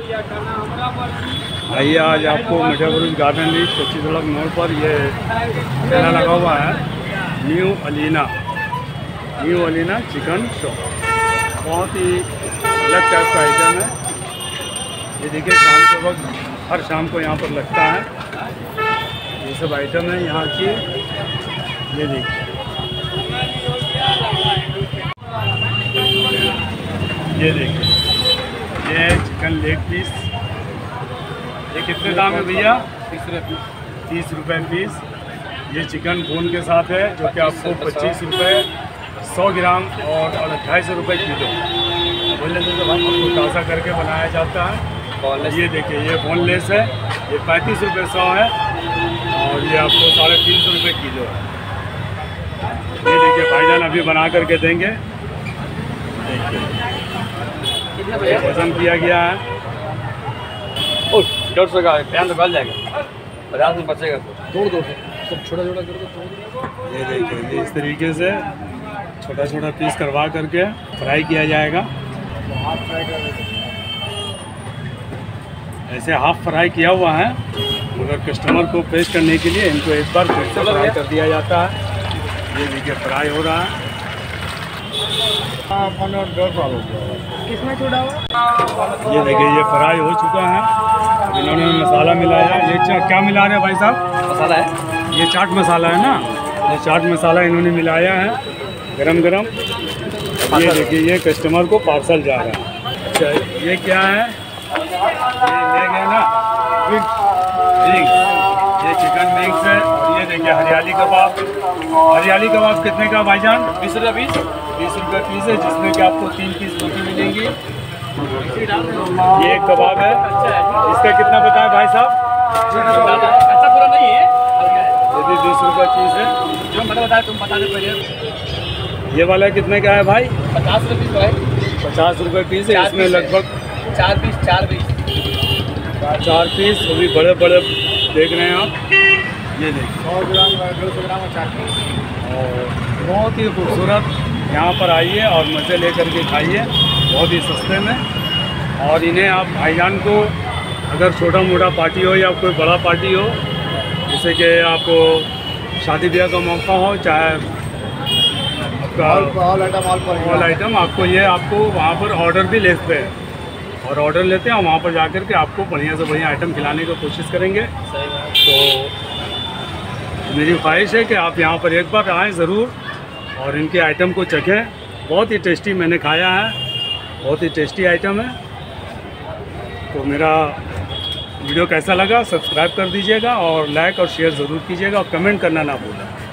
आइए, आज आपको मिठापुर गार्डन रीच कच्ची सड़क मोड़ पर ये ठेला लगा हुआ है न्यू अलीना चिकन शॉप। बहुत ही अलग टाइप का आइटम है। ये देखिए, शाम के वक्त हर शाम को यहाँ पर लगता है। ये सब आइटम है यहाँ की। ये देखिए, ये चिकन लेग पीस। ये कितने दाम है भैया? 30 रुपये पीस। ये चिकन बोन के साथ है जो कि आपको 25 रुपये 100 ग्राम और 250 रुपये किलो। बोनलेस आपको ताज़ा करके बनाया जाता है। ये देखिए, ये बोनलेस है। ये 35 रुपये 100 है और ये आपको 350 रुपये किलो है। ये देखिए, भाईजान अभी बना करके देंगे। देखिए, वजन किया गया है। 150 का पैन तो गल जाएगा, 50 में बचेगा तो तोड़ सब छोटा छोटा करके। ये देखिए, ये इस तरीके से छोटा छोटा पीस करवा करके फ्राई किया जाएगा। ऐसे हाफ फ्राई किया हुआ है, मगर कस्टमर को पेश करने के लिए इनको एक बार फिर से फ्राई कर दिया जाता है। ये देखिए, फ्राई हो रहा है। किसमें छोड़ा हुआ? ये देखिए, ये फ्राई हो चुका है। इन्होंने मसाला मिलाया। ये क्या मिला रहे हैं भाई साहब? मसाला है, ये चाट मसाला है ना। ये चाट मसाला इन्होंने मिलाया है गरम गरम। ये देखिए, ये कस्टमर को पार्सल जा रहा है। अच्छा, ये क्या है? ये ले गए ना विंग्स। ये चिकन विंग्स है। और ये देखिए, हरियाली कबाब कितने का भाईजान? 20 रुपये पीस। 20 रुपये पीस है, जिसमें कि आपको 3 पीस रोटी मिलेंगी। ये एक कबाब है। इसका कितना बताया भाई साहब? अच्छा, पूरा नहीं है, ये भी 20 रुपये पीस है। जो मैंने बताया तुम बता दे पहले। ये वाला कितने का है भाई? 50 रुपये पीस भाई। 50 रुपये पीस है। इसमें लगभग 4 पीस 4 पीस। वो भी बड़े बड़े देख रहे हैं आप। ये देखिए, 100 ग्राम 150 ग्राम और 4 पीस। और बहुत ही खूबसूरत। यहाँ पर आइए और मज़े लेकर के खाइए, बहुत ही सस्ते में। और इन्हें आप भाईजान को अगर छोटा मोटा पार्टी हो या कोई बड़ा पार्टी हो, जैसे कि आपको शादी ब्याह का मौका हो, चाहे आपका ऑल आइटम, आपको ये आपको वहाँ पर ऑर्डर भी लेते हैं और ऑर्डर लेते हैं और वहाँ पर जा कर के आपको बढ़िया से बढ़िया आइटम खिलाने की कोशिश करेंगे। तो मेरी ख्वाहिश है कि आप यहाँ पर एक बार आएँ ज़रूर और इनके आइटम को चखें। बहुत ही टेस्टी मैंने खाया है, बहुत ही टेस्टी आइटम है। तो मेरा वीडियो कैसा लगा सब्सक्राइब कर दीजिएगा और लाइक और शेयर ज़रूर कीजिएगा और कमेंट करना ना भूलें।